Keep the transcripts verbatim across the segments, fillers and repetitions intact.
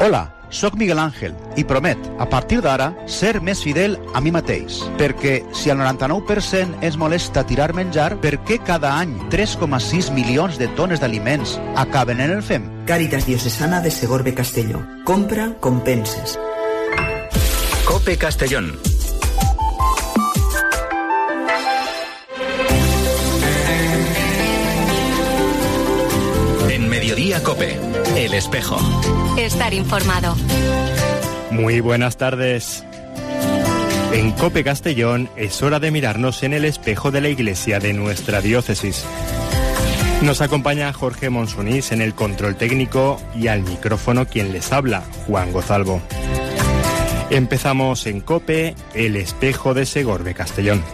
Hola, soc Miguel Ángel i promet, a partir d'ara, ser més fidel a mi mateix. Perquè si el noranta-nou per cent ens molesta tirar menjar, per què cada any tres coma sis milions de tones d'aliments acaben en el fem? Càritas Diocesana de Segorbe Castelló. Compra com penses. COPE Castellón. En Mediodía COPE, El Espejo. Estar informado. Muy buenas tardes. En COPE Castellón es hora de mirarnos en el espejo de la iglesia de nuestra diócesis. Nos acompaña Jorge Monsonís en el control técnico y al micrófono quien les habla, Juan Gozalvo. Empezamos en COPE, El Espejo de Segorbe Castellón.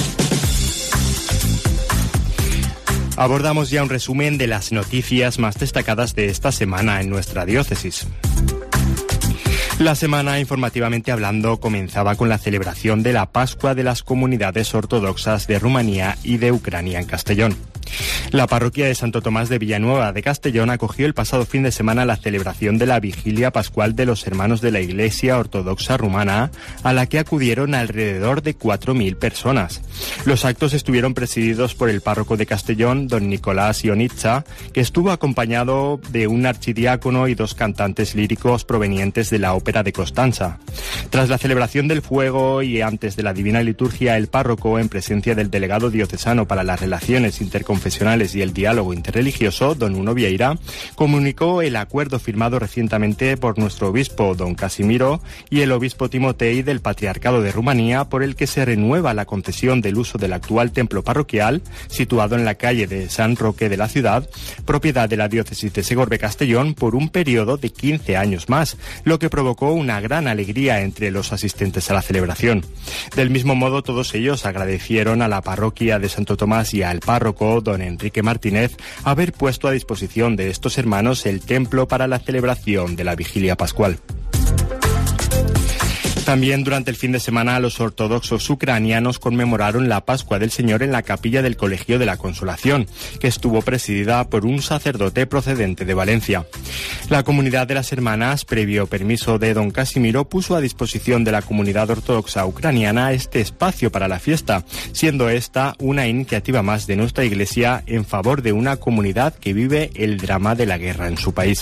Abordamos ya un resumen de las noticias más destacadas de esta semana en nuestra diócesis. La semana, informativamente hablando, comenzaba con la celebración de la Pascua de las comunidades ortodoxas de Rumanía y de Ucrania en Castellón. La parroquia de Santo Tomás de Villanueva de Castellón acogió el pasado fin de semana la celebración de la Vigilia Pascual de los Hermanos de la Iglesia Ortodoxa Rumana, a la que acudieron alrededor de cuatro mil personas. Los actos estuvieron presididos por el párroco de Castellón, don Nicolás Ionitza, que estuvo acompañado de un archidiácono y dos cantantes líricos provenientes de la Ópera de Constanza. Tras la celebración del fuego y antes de la Divina Liturgia, el párroco, en presencia del delegado diocesano para las relaciones interconfesionales y el diálogo interreligioso, don Uno Vieira, comunicó el acuerdo firmado recientemente por nuestro obispo, don Casimiro, y el obispo Timotei del Patriarcado de Rumanía, por el que se renueva la concesión del uso del actual templo parroquial, situado en la calle de San Roque de la ciudad, propiedad de la diócesis de Segorbe Castellón, por un periodo de quince años más, lo que provocó una gran alegría entre los asistentes a la celebración. Del mismo modo, todos ellos agradecieron a la parroquia de Santo Tomás y al párroco, don Enrique Martínez, haber puesto a disposición de estos hermanos el templo para la celebración de la Vigilia Pascual. También durante el fin de semana los ortodoxos ucranianos conmemoraron la Pascua del Señor en la capilla del Colegio de la Consolación, que estuvo presidida por un sacerdote procedente de Valencia. La comunidad de las hermanas, previo permiso de don Casimiro, puso a disposición de la comunidad ortodoxa ucraniana este espacio para la fiesta, siendo esta una iniciativa más de nuestra Iglesia en favor de una comunidad que vive el drama de la guerra en su país.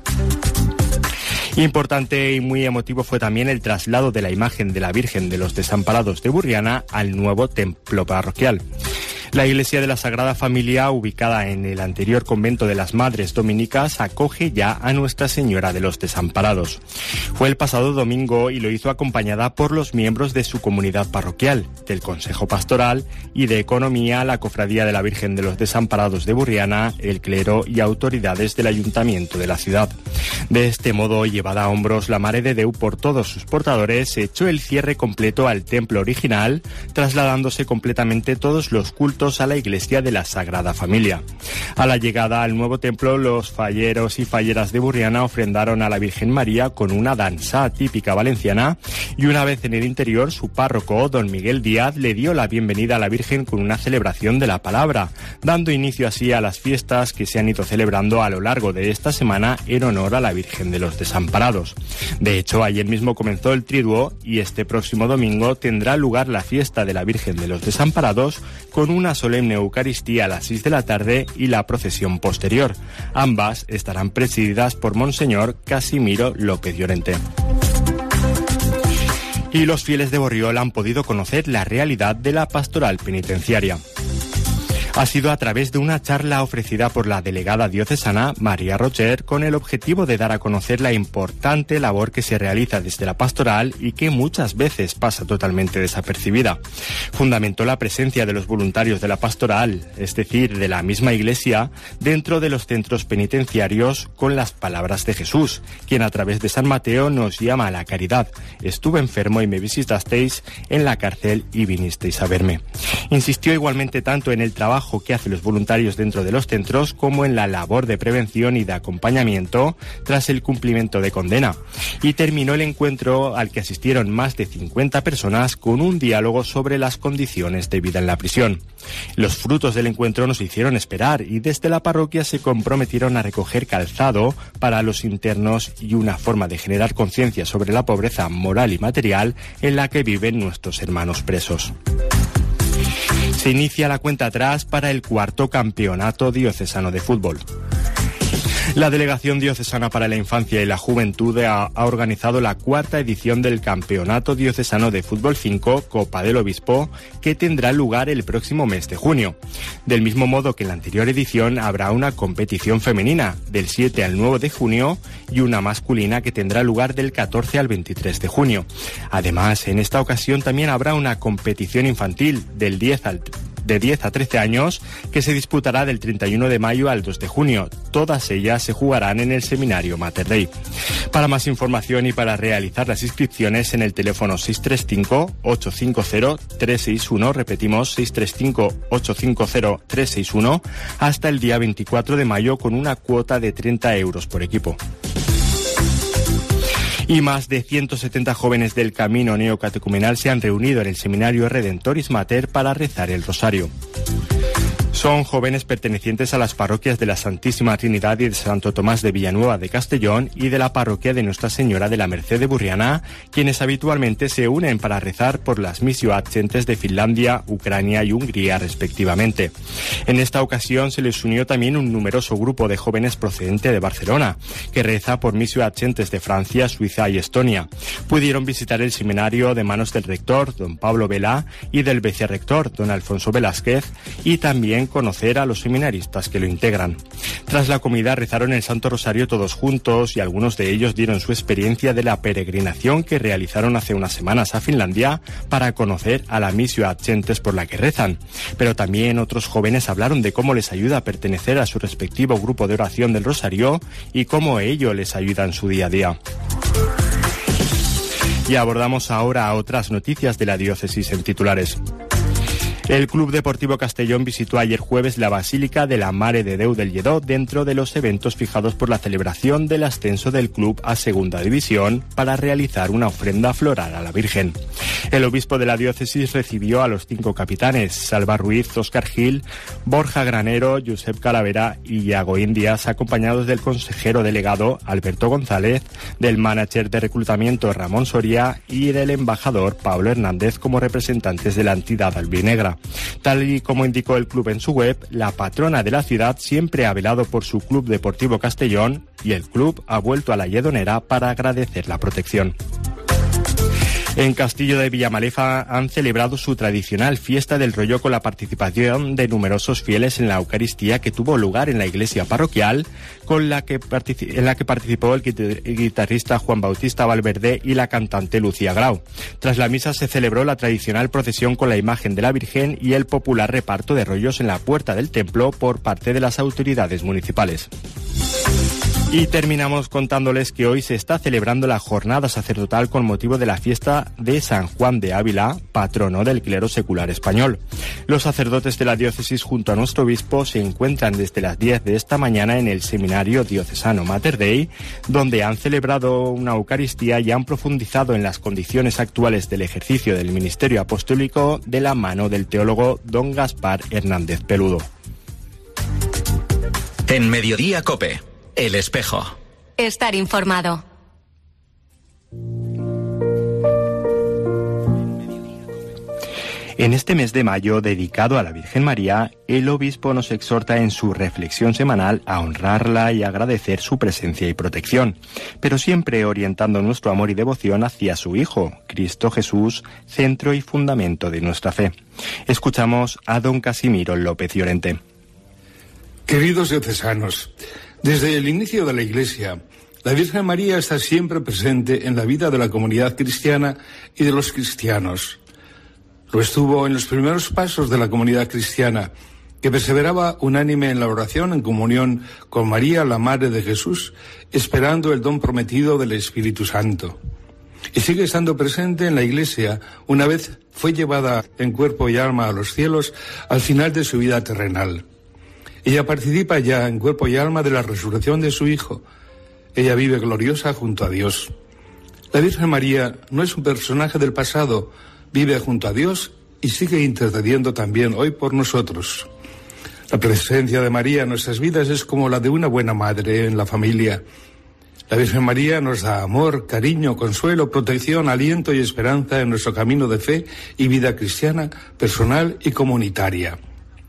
Importante y muy emotivo fue también el traslado de la imagen de la Virgen de los Desamparados de Burriana al nuevo templo parroquial. La Iglesia de la Sagrada Familia, ubicada en el anterior convento de las Madres Dominicas, acoge ya a Nuestra Señora de los Desamparados. Fue el pasado domingo y lo hizo acompañada por los miembros de su comunidad parroquial, del Consejo Pastoral y de Economía, la Cofradía de la Virgen de los Desamparados de Burriana, el clero y autoridades del Ayuntamiento de la ciudad. De este modo, llevada a hombros la Mare de Déu por todos sus portadores, se echó el cierre completo al templo original, trasladándose completamente todos los cultos a la Iglesia de la Sagrada Familia. A la llegada al nuevo templo, los falleros y falleras de Burriana ofrendaron a la Virgen María con una danza típica valenciana y una vez en el interior, su párroco, don Miguel Díaz, le dio la bienvenida a la Virgen con una celebración de la palabra, dando inicio así a las fiestas que se han ido celebrando a lo largo de esta semana en honor a la Virgen de los Desamparados. De hecho, ayer mismo comenzó el triduo y este próximo domingo tendrá lugar la fiesta de la Virgen de los Desamparados con una solemne Eucaristía a las seis de la tarde y la procesión posterior. Ambas estarán presididas por Monseñor Casimiro López Llorente. Y los fieles de Borriol han podido conocer la realidad de la pastoral penitenciaria. Ha sido a través de una charla ofrecida por la delegada diocesana María Rocher con el objetivo de dar a conocer la importante labor que se realiza desde la pastoral y que muchas veces pasa totalmente desapercibida. Fundamentó la presencia de los voluntarios de la pastoral, es decir, de la misma Iglesia, dentro de los centros penitenciarios con las palabras de Jesús, quien a través de San Mateo nos llama a la caridad. Estuve enfermo y me visitasteis, en la cárcel y vinisteis a verme. Insistió igualmente tanto en el trabajo trabajo que hacen los voluntarios dentro de los centros como en la labor de prevención y de acompañamiento tras el cumplimiento de condena. Y terminó el encuentro al que asistieron más de cincuenta personas con un diálogo sobre las condiciones de vida en la prisión. Los frutos del encuentro nos hicieron esperar y desde la parroquia se comprometieron a recoger calzado para los internos y una forma de generar conciencia sobre la pobreza moral y material en la que viven nuestros hermanos presos. Se inicia la cuenta atrás para el cuarto campeonato diocesano de fútbol. La Delegación Diocesana para la Infancia y la Juventud ha, ha organizado la cuarta edición del Campeonato Diocesano de Fútbol cinco, Copa del Obispo, que tendrá lugar el próximo mes de junio. Del mismo modo que en la anterior edición habrá una competición femenina del siete al nueve de junio y una masculina que tendrá lugar del catorce al veintitrés de junio. Además, en esta ocasión también habrá una competición infantil del diez al de diez a trece años que se disputará del treinta y uno de mayo al dos de junio. Todas ellas se jugarán en el seminario Mater Dei. Para más información y para realizar las inscripciones en el teléfono seis tres cinco, ocho cinco cero, tres seis uno, repetimos seis tres cinco, ocho cinco cero, tres seis uno, hasta el día veinticuatro de mayo con una cuota de treinta euros por equipo. Y más de ciento setenta jóvenes del Camino Neocatecumenal se han reunido en el Seminario Redentoris Mater para rezar el Rosario. Son jóvenes pertenecientes a las parroquias de la Santísima Trinidad y de Santo Tomás de Villanueva de Castellón y de la parroquia de Nuestra Señora de la Merced de Burriana, quienes habitualmente se unen para rezar por las missio accentes de Finlandia, Ucrania y Hungría respectivamente. En esta ocasión se les unió también un numeroso grupo de jóvenes procedente de Barcelona, que reza por missio accentes de Francia, Suiza y Estonia. Pudieron visitar el seminario de manos del rector, don Pablo Vela, y del vicerrector, don Alfonso Velázquez, y también conocer a los seminaristas que lo integran. Tras la comida rezaron el Santo Rosario todos juntos y algunos de ellos dieron su experiencia de la peregrinación que realizaron hace unas semanas a Finlandia para conocer a la missio accentes por la que rezan. Pero también otros jóvenes hablaron de cómo les ayuda a pertenecer a su respectivo grupo de oración del Rosario y cómo ello les ayuda en su día a día. Y abordamos ahora otras noticias de la diócesis en titulares. El Club Deportivo Castellón visitó ayer jueves la Basílica de la Mare de Déu del Lledó dentro de los eventos fijados por la celebración del ascenso del club a Segunda División para realizar una ofrenda floral a la Virgen. El obispo de la diócesis recibió a los cinco capitanes, Salva Ruiz, Óscar Gil, Borja Granero, Josep Calavera y Iago Indias, acompañados del consejero delegado Alberto González, del manager de reclutamiento Ramón Soria y del embajador Pablo Hernández como representantes de la entidad albinegra. Tal y como indicó el club en su web, la patrona de la ciudad siempre ha velado por su Club Deportivo Castellón y el club ha vuelto a la Lledonera para agradecer la protección. En Castillo de Villamalefa han celebrado su tradicional fiesta del rollo con la participación de numerosos fieles en la Eucaristía que tuvo lugar en la iglesia parroquial, con la que en la que participó el guitarrista Juan Bautista Valverde y la cantante Lucía Grau. Tras la misa se celebró la tradicional procesión con la imagen de la Virgen y el popular reparto de rollos en la puerta del templo por parte de las autoridades municipales. Y terminamos contándoles que hoy se está celebrando la jornada sacerdotal con motivo de la fiesta de San Juan de Ávila, patrono del clero secular español. Los sacerdotes de la diócesis junto a nuestro obispo se encuentran desde las diez de esta mañana en el seminario diocesano Mater Dei, donde han celebrado una Eucaristía y han profundizado en las condiciones actuales del ejercicio del ministerio apostólico de la mano del teólogo don Gaspar Hernández Peludo. En Mediodía COPE. El espejo. Estar informado. En este mes de mayo, dedicado a la Virgen María, el obispo nos exhorta en su reflexión semanal a honrarla y agradecer su presencia y protección, pero siempre orientando nuestro amor y devoción hacia su Hijo, Cristo Jesús, centro y fundamento de nuestra fe. Escuchamos a don Casimiro López Llorente. Queridos diocesanos, desde el inicio de la Iglesia, la Virgen María está siempre presente en la vida de la comunidad cristiana y de los cristianos. Lo estuvo en los primeros pasos de la comunidad cristiana, que perseveraba unánime en la oración en comunión con María, la Madre de Jesús, esperando el don prometido del Espíritu Santo. y sigue estando presente en la Iglesia una vez fue llevada en cuerpo y alma a los cielos al final de su vida terrenal. Ella participa ya en cuerpo y alma de la resurrección de su Hijo. Ella vive gloriosa junto a Dios. La Virgen María no es un personaje del pasado, vive junto a Dios y sigue intercediendo también hoy por nosotros. La presencia de María en nuestras vidas es como la de una buena madre en la familia. La Virgen María nos da amor, cariño, consuelo, protección, aliento y esperanza en nuestro camino de fe y vida cristiana, personal y comunitaria.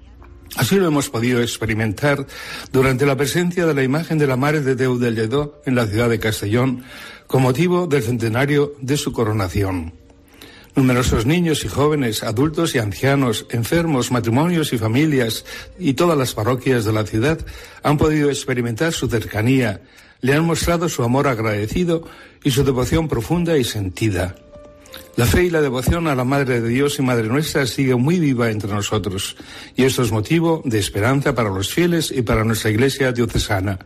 Así lo hemos podido experimentar durante la presencia de la imagen de la Mare de Déu del Lledó en la ciudad de Castellón, con motivo del centenario de su coronación. Numerosos niños y jóvenes, adultos y ancianos, enfermos, matrimonios y familias y todas las parroquias de la ciudad han podido experimentar su cercanía, le han mostrado su amor agradecido y su devoción profunda y sentida. La fe y la devoción a la Madre de Dios y Madre nuestra sigue muy viva entre nosotros, y esto es motivo de esperanza para los fieles y para nuestra Iglesia diocesana.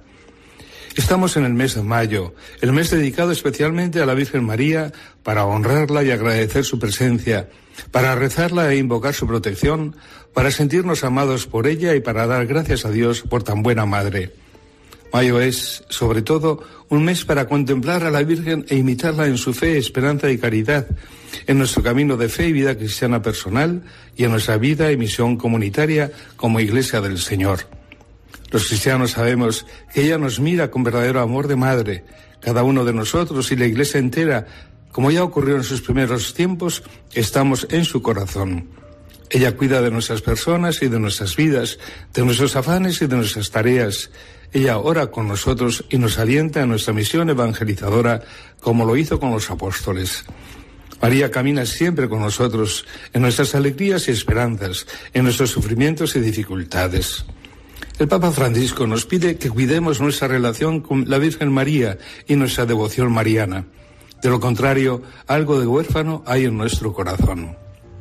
Estamos en el mes de mayo, el mes dedicado especialmente a la Virgen María para honrarla y agradecer su presencia, para rezarla e invocar su protección, para sentirnos amados por ella y para dar gracias a Dios por tan buena Madre. Mayo es, sobre todo, un mes para contemplar a la Virgen e imitarla en su fe, esperanza y caridad, en nuestro camino de fe y vida cristiana personal y en nuestra vida y misión comunitaria como Iglesia del Señor. Los cristianos sabemos que ella nos mira con verdadero amor de madre. Cada uno de nosotros y la Iglesia entera, como ya ocurrió en sus primeros tiempos, estamos en su corazón. Ella cuida de nuestras personas y de nuestras vidas, de nuestros afanes y de nuestras tareas. Ella ora con nosotros y nos alienta en nuestra misión evangelizadora, como lo hizo con los apóstoles. María camina siempre con nosotros, en nuestras alegrías y esperanzas, en nuestros sufrimientos y dificultades. El Papa Francisco nos pide que cuidemos nuestra relación con la Virgen María y nuestra devoción mariana. De lo contrario, algo de huérfano hay en nuestro corazón.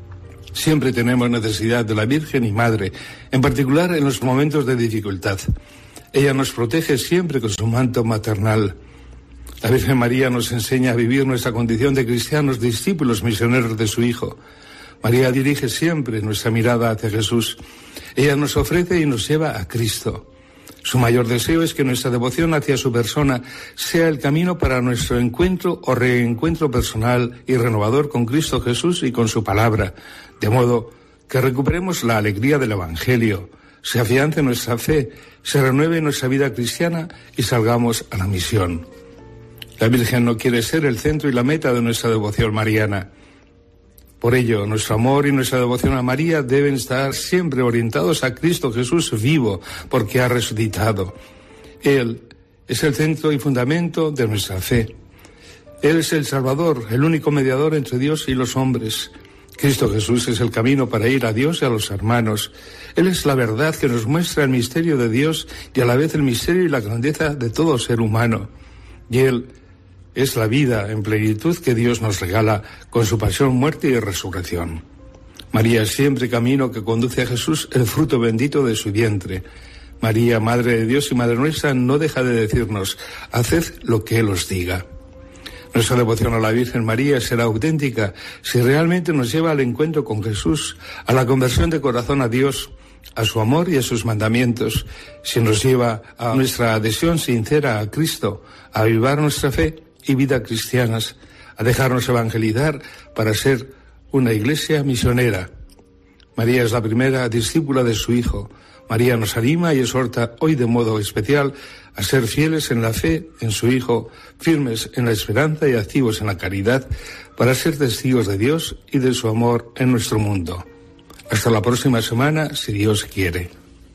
Siempre tenemos necesidad de la Virgen y Madre, en particular en los momentos de dificultad. Ella nos protege siempre con su manto maternal. La Virgen María nos enseña a vivir nuestra condición de cristianos, discípulos, misioneros de su Hijo. María dirige siempre nuestra mirada hacia Jesús. Ella nos ofrece y nos lleva a Cristo. Su mayor deseo es que nuestra devoción hacia su persona sea el camino para nuestro encuentro o reencuentro personal y renovador con Cristo Jesús y con su palabra, de modo que recuperemos la alegría del Evangelio, se afiance nuestra fe, se renueve nuestra vida cristiana y salgamos a la misión. La Virgen no quiere ser el centro y la meta de nuestra devoción mariana. Por ello, nuestro amor y nuestra devoción a María deben estar siempre orientados a Cristo Jesús vivo, porque ha resucitado. Él es el centro y fundamento de nuestra fe. Él es el Salvador, el único mediador entre Dios y los hombres. Cristo Jesús es el camino para ir a Dios y a los hermanos. Él es la verdad que nos muestra el misterio de Dios y a la vez el misterio y la grandeza de todo ser humano. Y Él es la vida en plenitud que Dios nos regala con su pasión, muerte y resurrección. María es siempre camino que conduce a Jesús, el fruto bendito de su vientre. María, Madre de Dios y Madre nuestra, no deja de decirnos: haced lo que Él os diga. Nuestra devoción a la Virgen María será auténtica si realmente nos lleva al encuentro con Jesús, a la conversión de corazón a Dios, a su amor y a sus mandamientos, si nos lleva a nuestra adhesión sincera a Cristo, a avivar nuestra fe y vida cristianas, a dejarnos evangelizar para ser una iglesia misionera. María es la primera discípula de su Hijo. María nos anima y exhorta hoy de modo especial a ser fieles en la fe en su Hijo, firmes en la esperanza y activos en la caridad, para ser testigos de Dios y de su amor en nuestro mundo. Hasta la próxima semana, si Dios quiere.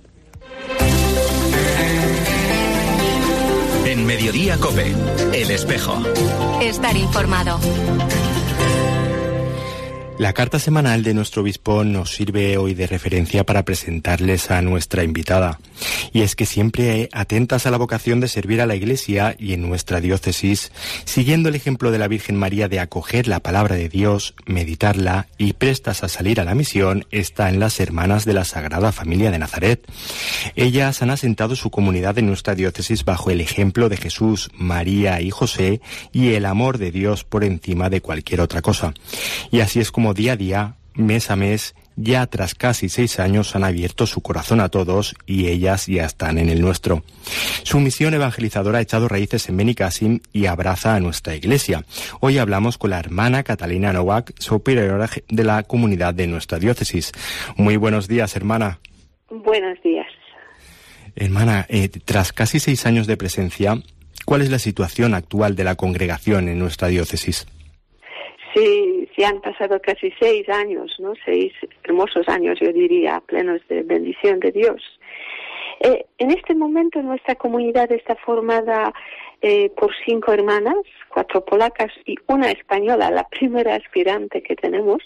En Mediodía COPE, El Espejo. Estar informado. La carta semanal de nuestro obispo nos sirve hoy de referencia para presentarles a nuestra invitada. Y es que siempre atentas a la vocación de servir a la Iglesia y en nuestra diócesis, siguiendo el ejemplo de la Virgen María de acoger la palabra de Dios, meditarla y prestas a salir a la misión, están las hermanas de la Sagrada Familia de Nazaret. Ellas han asentado su comunidad en nuestra diócesis bajo el ejemplo de Jesús, María y José y el amor de Dios por encima de cualquier otra cosa. Y así es como día a día, mes a mes, ya tras casi seis años han abierto su corazón a todos y ellas ya están en el nuestro. Su misión evangelizadora ha echado raíces en Benicàssim y abraza a nuestra Iglesia. Hoy hablamos con la hermana Catalina Nowak, superiora de la comunidad de nuestra diócesis. Muy buenos días, hermana. Buenos días. Hermana, eh, tras casi seis años de presencia, ¿cuál es la situación actual de la congregación en nuestra diócesis? Sí, sí han pasado casi seis años, ¿no? Seis hermosos años, yo diría, plenos de bendición de Dios. Eh, en este momento nuestra comunidad está formada eh, por cinco hermanas, cuatro polacas y una española, la primera aspirante que tenemos.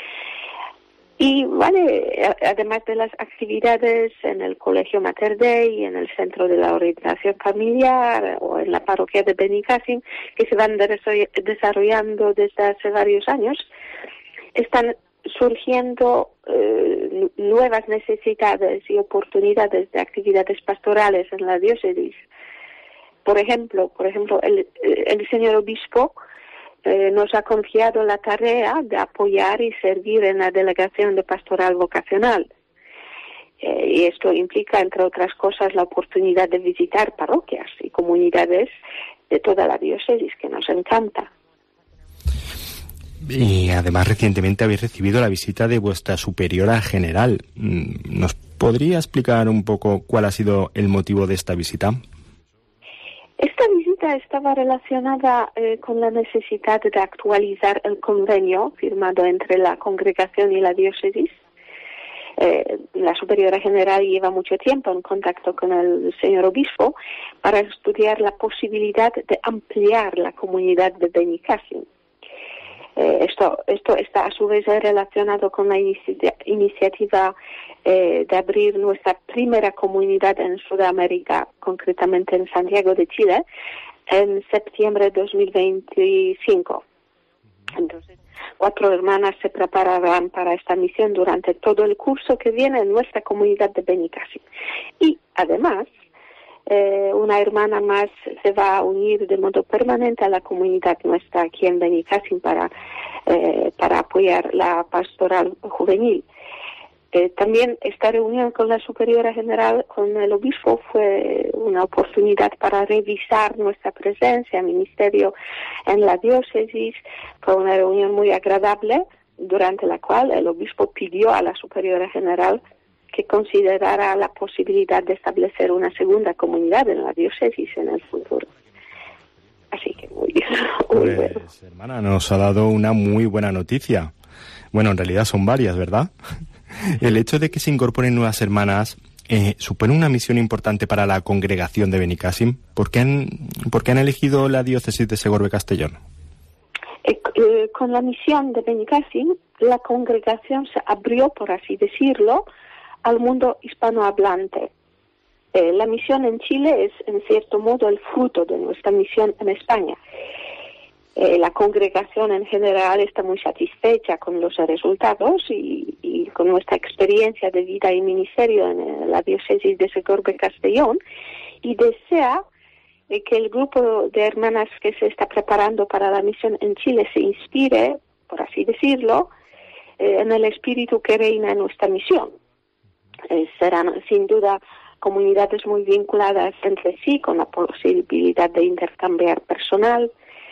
Y vale, además de las actividades en el Colegio Mater Dei, en el Centro de la Orientación Familiar o en la parroquia de Benicàssim, que se van desarrollando desde hace varios años, están surgiendo eh, nuevas necesidades y oportunidades de actividades pastorales en la diócesis. Por ejemplo, por ejemplo, el, el señor obispo Eh, nos ha confiado la tarea de apoyar y servir en la delegación de pastoral vocacional. Eh, y esto implica, entre otras cosas, la oportunidad de visitar parroquias y comunidades de toda la diócesis, que nos encanta. Y además recientemente habéis recibido la visita de vuestra superiora general. ¿Nos podría explicar un poco cuál ha sido el motivo de esta visita? Esta visita estaba relacionada eh, con la necesidad de actualizar el convenio firmado entre la congregación y la diócesis. Eh, la superiora general lleva mucho tiempo en contacto con el señor obispo para estudiar la posibilidad de ampliar la comunidad de Benicàssim. Eh, esto, esto está a su vez relacionado con la inicia- iniciativa eh, de abrir nuestra primera comunidad en Sudamérica, concretamente en Santiago de Chile, en septiembre de dos mil veinticinco. Entonces, cuatro hermanas se prepararán para esta misión durante todo el curso que viene en nuestra comunidad de Benicàssim. Y además, Eh, una hermana más se va a unir de modo permanente a la comunidad nuestra aquí en Benicàssim para, eh, para apoyar la pastoral juvenil. Eh, también esta reunión con la superiora general, con el obispo, fue una oportunidad para revisar nuestra presencia, ministerio en la diócesis. Fue una reunión muy agradable, durante la cual el obispo pidió a la superiora general que considerara la posibilidad de establecer una segunda comunidad en la diócesis en el futuro. Así que muy, muy pues, bueno. Hermana, nos ha dado una muy buena noticia. Bueno, en realidad son varias, ¿verdad? El hecho de que se incorporen nuevas hermanas eh, supone una misión importante para la congregación de Benicàssim. ¿Por qué han, por qué han elegido la diócesis de Segorbe-Castellón? Eh, eh, con la misión de Benicàssim, la congregación se abrió, por así decirlo, al mundo hispanohablante. Eh, la misión en Chile es, en cierto modo, el fruto de nuestra misión en España. Eh, la congregación en general está muy satisfecha con los resultados y, y con nuestra experiencia de vida y ministerio en eh, la diócesis de Segorbe-Castellón y desea eh, que el grupo de hermanas que se está preparando para la misión en Chile se inspire, por así decirlo, eh, en el espíritu que reina en nuestra misión. Eh, serán sin duda comunidades muy vinculadas entre sí, con la posibilidad de intercambiar personal.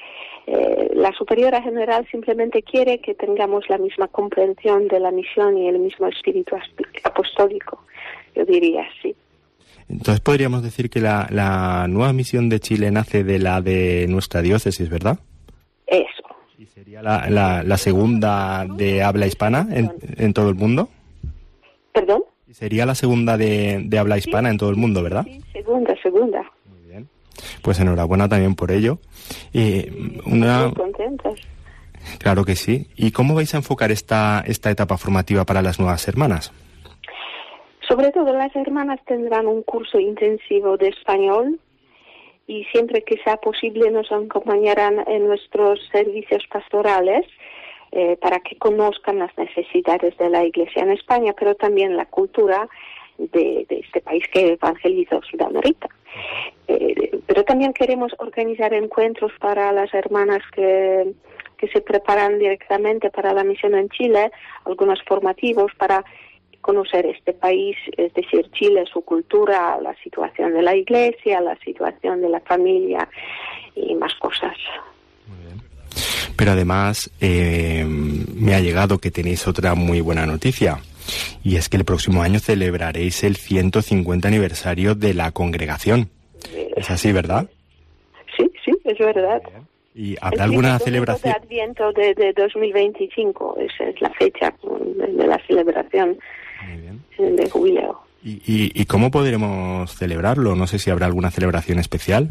Eh, la superiora general simplemente quiere que tengamos la misma comprensión de la misión y el mismo espíritu apostólico, yo diría así. Entonces podríamos decir que la, la nueva misión de Chile nace de la de nuestra diócesis, ¿verdad? Eso. ¿Y sería la, la, la segunda de habla hispana en, en todo el mundo? ¿Perdón? Sería la segunda de, de habla hispana sí, en todo el mundo, ¿verdad? Sí, segunda, segunda. Muy bien. Pues enhorabuena también por ello. Eh, una... Muy contentas. Claro que sí. ¿Y cómo vais a enfocar esta, esta etapa formativa para las nuevas hermanas? Sobre todo las hermanas tendrán un curso intensivo de español y siempre que sea posible nos acompañarán en nuestros servicios pastorales eh, para que conozcan las necesidades de la Iglesia en España, pero también la cultura de, de este país que evangelizó Sudamérica. Eh, pero también queremos organizar encuentros para las hermanas que, que se preparan directamente para la misión en Chile, algunos formativos para conocer este país, es decir, Chile, su cultura, la situación de la Iglesia, la situación de la familia y más cosas. Muy bien. Pero además eh, me ha llegado que tenéis otra muy buena noticia. Y es que el próximo año celebraréis el ciento cincuenta aniversario de la congregación. ¿Es así, verdad? Sí, sí, es verdad. ¿Y habrá alguna celebración? El Adviento de, de dos mil veinticinco, esa es la fecha de, de la celebración de jubileo. ¿Y, y, ¿Y cómo podremos celebrarlo? No sé si habrá alguna celebración especial.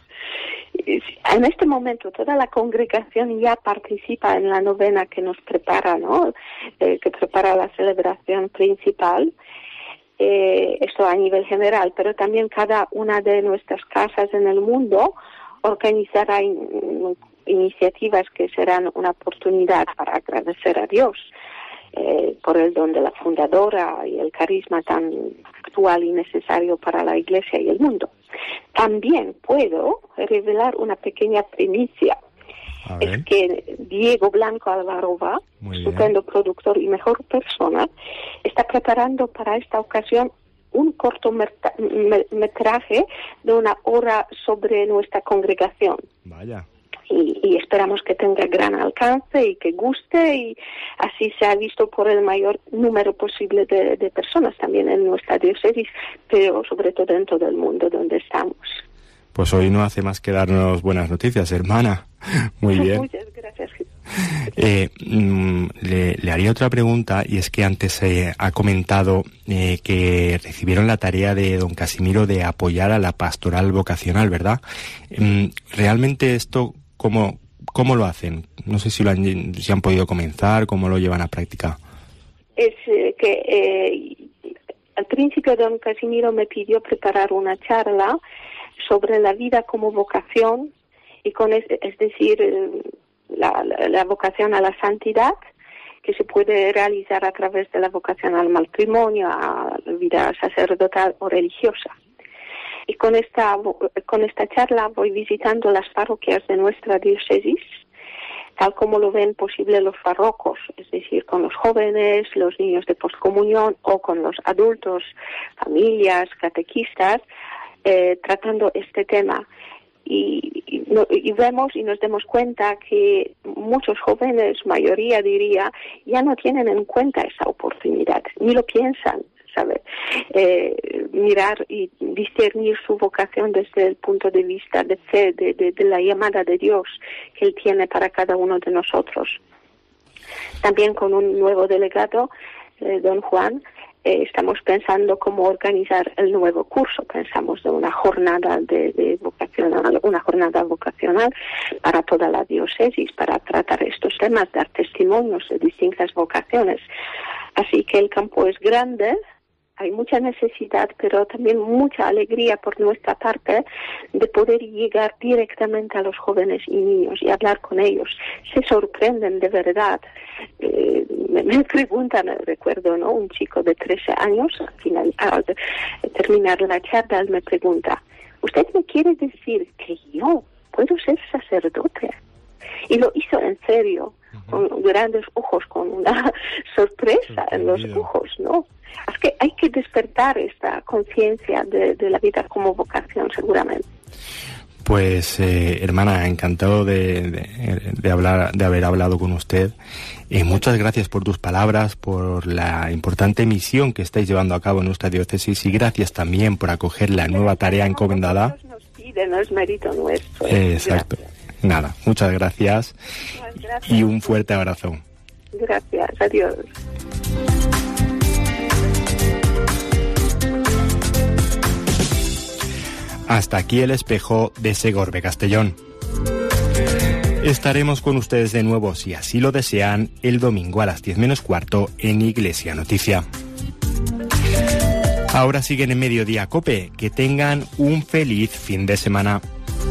En este momento toda la congregación ya participa en la novena que nos prepara, ¿no? Eh, que prepara la celebración principal. Eh, esto a nivel general, pero también cada una de nuestras casas en el mundo organizará in, iniciativas que serán una oportunidad para agradecer a Dios eh, por el don de la fundadora y el carisma tan actual y necesario para la Iglesia y el mundo. También puedo revelar una pequeña primicia. Es que Diego Blanco Alvaroba, estupendo productor y mejor persona, está preparando para esta ocasión un cortometraje de una hora sobre nuestra congregación. Vaya. Y, y esperamos que tenga gran alcance y que guste y así sea visto por el mayor número posible de, de personas también en nuestra diócesis, pero sobre todo en todo el mundo donde estamos. Pues hoy no hace más que darnos buenas noticias, hermana. Muy bien. Muchas gracias. Eh, mm, le, le haría otra pregunta, y es que antes eh, ha comentado eh, que recibieron la tarea de don Casimiro de apoyar a la pastoral vocacional, ¿verdad? Mm, ¿Realmente esto cómo, cómo lo hacen? No sé si, lo han, si han podido comenzar, cómo lo llevan a práctica. Es eh, que eh, al principio don Casimiro me pidió preparar una charla sobre la vida como vocación, y con es, es decir, la, la, la vocación a la santidad, que se puede realizar a través de la vocación al matrimonio, a la vida sacerdotal o religiosa. Y con esta, con esta charla voy visitando las parroquias de nuestra diócesis, tal como lo ven posible los párrocos, es decir, con los jóvenes, los niños de poscomunión o con los adultos, familias, catequistas, Eh, tratando este tema y, y, no, y vemos y nos damos cuenta que muchos jóvenes, mayoría diría, ya no tienen en cuenta esa oportunidad, ni lo piensan, ¿sabe? Eh, mirar y discernir su vocación desde el punto de vista de fe, de, de, de la llamada de Dios que Él tiene para cada uno de nosotros. También con un nuevo delegado, eh, don Juan, Eh, estamos pensando cómo organizar el nuevo curso. Pensamos de una jornada de, de vocacional, una jornada vocacional para toda la diócesis, para tratar estos temas, dar testimonios de distintas vocaciones. Así que el campo es grande, hay mucha necesidad, pero también mucha alegría por nuestra parte de poder llegar directamente a los jóvenes y niños y hablar con ellos. Se sorprenden de verdad. Eh, me, me preguntan, recuerdo, ¿no? Un chico de trece años, al, final, al terminar la charla, él me pregunta, ¿usted me quiere decir que yo puedo ser sacerdote? Y lo hizo en serio, uh-huh, con grandes ojos, con una sorpresa en los ojos, ¿no? Es que hay que despertar esta conciencia de, de la vida como vocación, seguramente. Pues, eh, hermana, encantado de, de, de, hablar, de haber hablado con usted. Eh, muchas gracias por tus palabras, por la importante misión que estáis llevando a cabo en nuestra diócesis, y gracias también por acoger la nueva tarea encomendada. Nos pide, no es mérito nuestro. Eh, exacto. Gracias. Nada, muchas gracias, muchas gracias y un fuerte abrazo. Gracias, adiós. Hasta aquí el espejo de Segorbe Castellón. Estaremos con ustedes de nuevo, si así lo desean, el domingo a las diez menos cuarto en Iglesia Noticia. Ahora siguen en Mediodía Cope. Que tengan un feliz fin de semana.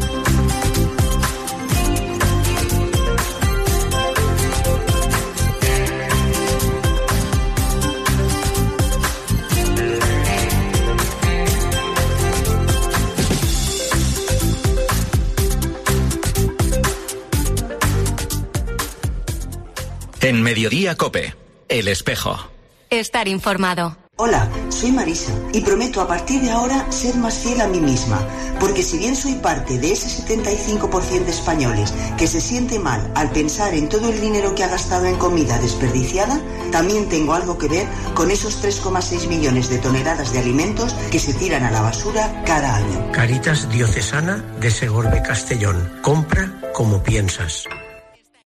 En Mediodía Cope, El Espejo. Estar informado. Hola, soy Marisa y prometo a partir de ahora ser más fiel a mí misma, porque si bien soy parte de ese setenta y cinco por ciento de españoles que se siente mal al pensar en todo el dinero que ha gastado en comida desperdiciada, también tengo algo que ver con esos tres coma seis millones de toneladas de alimentos que se tiran a la basura cada año. Caritas Diocesana de Segorbe Castellón. Compra como piensas.